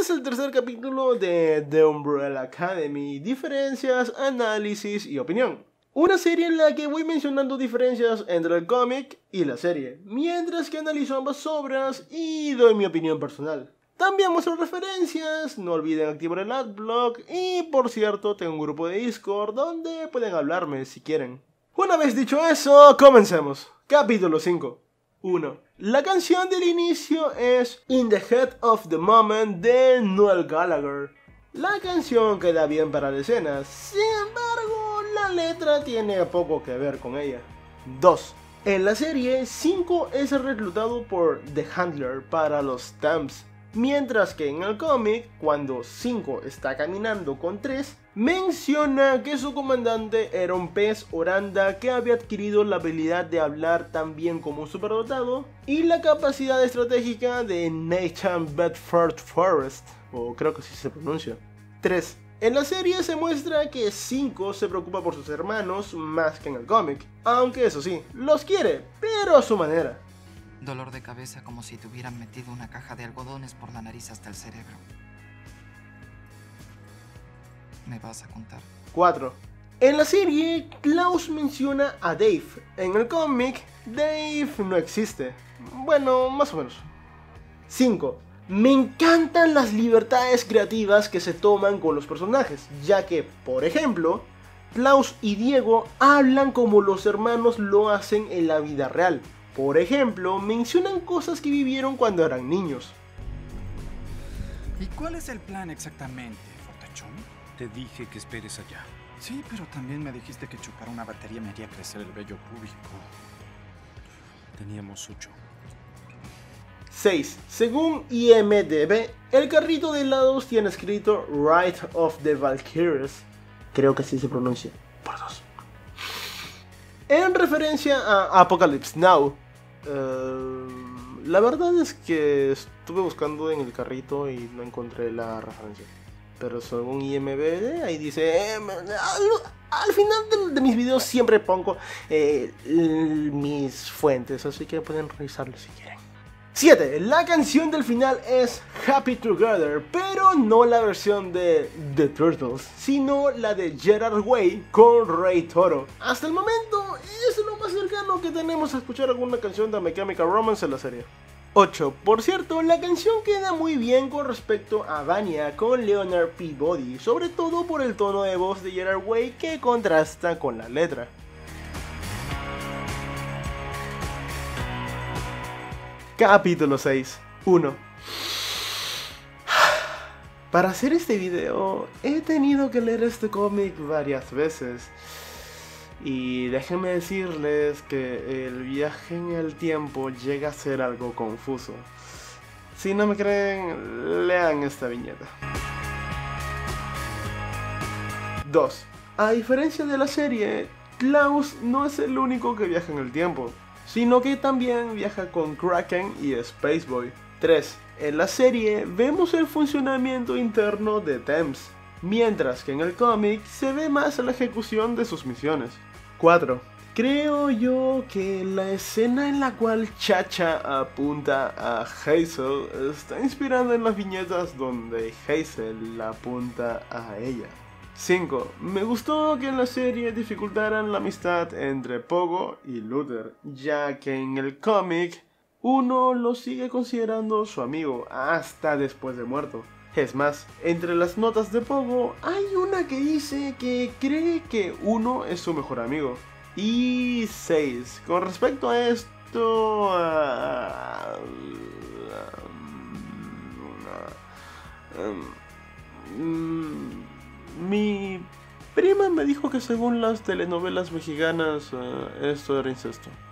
es el tercer capítulo de The Umbrella Academy, diferencias, análisis y opinión. Una serie en la que voy mencionando diferencias entre el cómic y la serie, mientras que analizo ambas obras y doy mi opinión personal. También muestro referencias, no olviden activar el adblock y por cierto tengo un grupo de Discord donde pueden hablarme si quieren. Una vez dicho eso, comencemos. Capítulo 5. 1. La canción del inicio es In the Head of the Moment de Noel Gallagher. La canción queda bien para la escena, sin embargo la letra tiene poco que ver con ella. 2. En la serie, 5 es reclutado por The Handler para los Temps. Mientras que en el cómic, cuando 5 está caminando con 3, menciona que su comandante era un pez oranda que había adquirido la habilidad de hablar tan bien como un superdotado y la capacidad estratégica de Nathan Bedford Forrest, o creo que así se pronuncia. 3. En la serie se muestra que 5 se preocupa por sus hermanos más que en el cómic, aunque eso sí, los quiere, pero a su manera. Dolor de cabeza como si te hubieran metido una caja de algodones por la nariz hasta el cerebro. ¿Me vas a contar? 4. En la serie, Klaus menciona a Dave. En el cómic, Dave no existe. Bueno, más o menos. 5. Me encantan las libertades creativas que se toman con los personajes, ya que, por ejemplo, Klaus y Diego hablan como los hermanos lo hacen en la vida real. Por ejemplo, mencionan cosas que vivieron cuando eran niños. ¿Y cuál es el plan exactamente, Fortachón? Te dije que esperes allá. Sí, pero también me dijiste que chupar una batería me haría crecer el vello púbico. Teníamos 8. 6. Según IMDb, el carrito de helados tiene escrito Ride of the Valkyries. Creo que así se pronuncia. Por 2. En referencia a Apocalypse Now. La verdad es que estuve buscando en el carrito y no encontré la referencia. Pero según IMDb, ahí dice... al final de mis videos siempre pongo mis fuentes, así que pueden revisarlo si quieren. 7. La canción del final es Happy Together, pero no la versión de The Turtles, sino la de Gerard Way con Ray Toro. Hasta el momento es lo más cercano que tenemos a escuchar alguna canción de My Chemical Romance en la serie. 8. Por cierto, la canción queda muy bien con respecto a Vania con Leonard Peabody, sobre todo por el tono de voz de Gerard Way que contrasta con la letra. Capítulo 6. 1. Para hacer este video he tenido que leer este cómic varias veces. Y déjenme decirles que el viaje en el tiempo llega a ser algo confuso. Si no me creen, lean esta viñeta. 2. A diferencia de la serie, Klaus no es el único que viaja en el tiempo, sino que también viaja con Kraken y Space Boy. 3. En la serie vemos el funcionamiento interno de Temps, mientras que en el cómic se ve más la ejecución de sus misiones. 4. Creo yo que la escena en la cual Chacha apunta a Hazel está inspirada en las viñetas donde Hazel apunta a ella. 5. Me gustó que en la serie dificultaran la amistad entre Pogo y Luther, ya que en el cómic uno lo sigue considerando su amigo hasta después de muerto. Es más, entre las notas de Pogo hay una que dice que cree que uno es su mejor amigo. Y 6. Con respecto a esto... mi prima me dijo que según las telenovelas mexicanas esto era incesto.